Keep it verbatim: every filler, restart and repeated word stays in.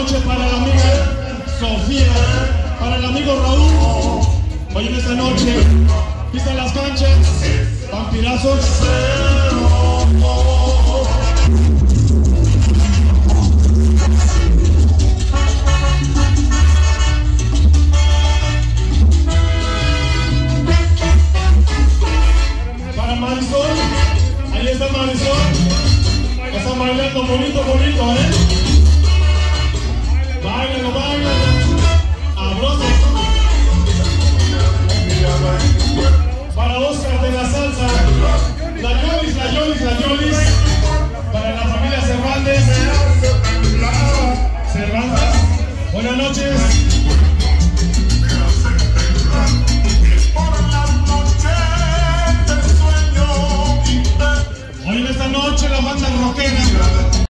noche para la amiga Sofía, para el amigo Raúl. Hoy en esta noche, pisan las canchas, vampirazos. Para Marisol, ahí está Marisol. Están bailando bonito, bonito, ¿eh? Báilalo, báilalo. Abroso. Para Oscar de la salsa. La Yolis, la Yolis, la Yolis. Para la familia Cervantes. Cervantes. Buenas noches.